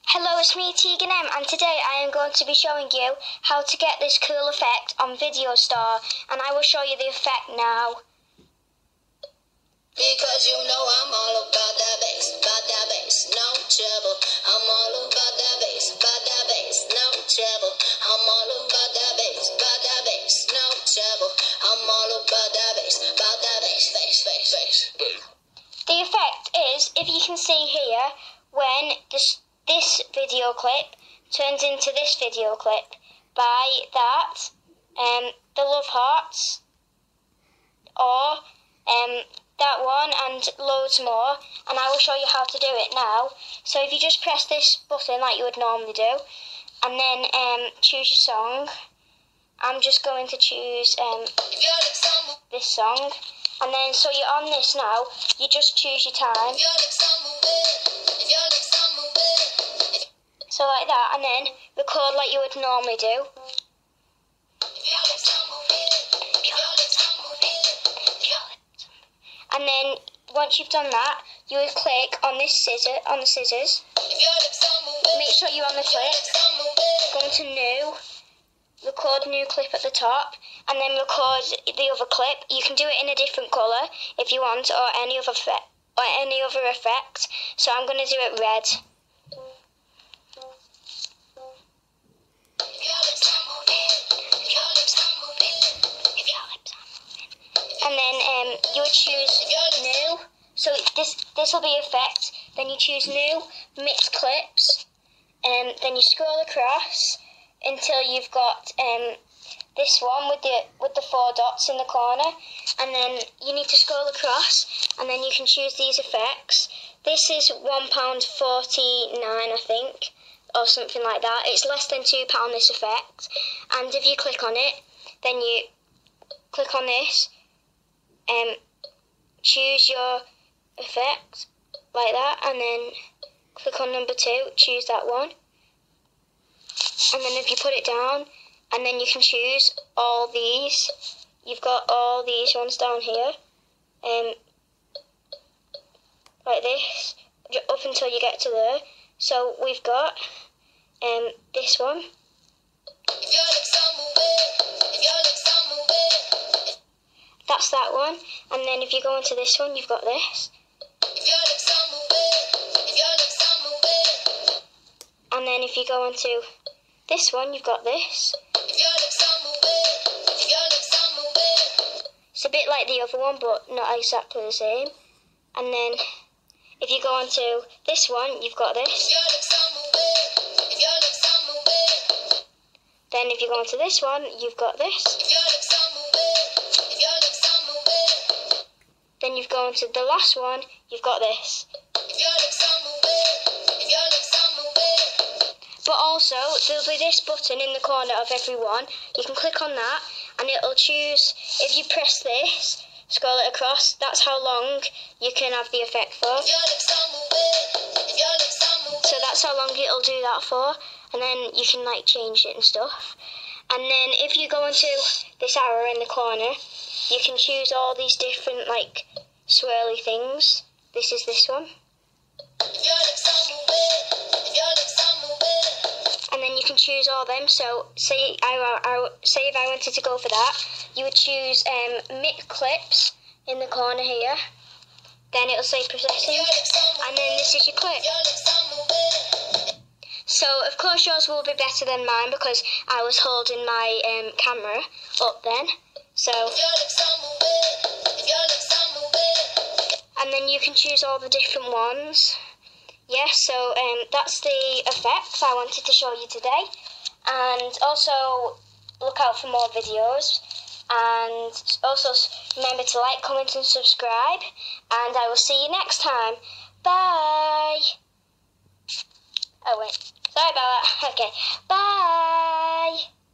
Hello, it's me Tegan M, and today I am going to be showing you how to get this cool effect on Video Store, and I will show you the effect now. Because you know I'm all about that bass, no trouble. I'm all about that bass, no trouble. I'm all about that bass, no trouble. I'm all about that bass, bass. The effect is, if you can see here, when this video clip turns into this video clip by that, the love hearts, or that one and loads more, and I will show you how to do it now. So if you just press this button like you would normally do, and then choose your song. I'm just going to choose this song, and then so you're on this now, you just choose your time. So like that, and then record like you would normally do. And then once you've done that, you would click on this scissors. Make sure you're on the clip. Go into new, record new clip at the top, and then record the other clip. You can do it in a different colour if you want, or any other effect. So I'm going to do it red. And then you would choose new. So this will be effect. Then you choose new, mix clips, and then you scroll across until you've got this one with the 4 dots in the corner, and then you need to scroll across, and then you can choose these effects. This is £1.49, I think, or something like that. It's less than £2 this effect, and if you click on it, then you click on this. Choose your effect like that, and then click on number 2, choose that one, and then if you put it down, and then you can choose all these. You've got all these ones down here, like this, up until you get to there. So we've got this one. That's that one, and then if you go into this one, you've got this. And then if you go into this one, you've got this. It's a bit like the other one, but not exactly the same. And then if you go into this one, you've got this. Then if you go into this one, you've got this. Then you've gone to the last one, you've got this. But also, there'll be this button in the corner of every one. You can click on that, and it'll choose, if you press this, scroll it across, that's how long you can have the effect for. So that's how long it'll do that for, and then you can like change it and stuff. And then if you go into this arrow in the corner, you can choose all these different like swirly things. This is this one. And then you can choose all them. So say if I wanted to go for that, you would choose mix clips in the corner here. Then it'll say processing, and then this is your clip. So of course yours will be better than mine because I was holding my camera up then. So, and then you can choose all the different ones. Yes, so that's the effects I wanted to show you today. And also look out for more videos. And also remember to like, comment and subscribe. And I will see you next time. Bye. Oh wait, sorry about that. Okay, bye.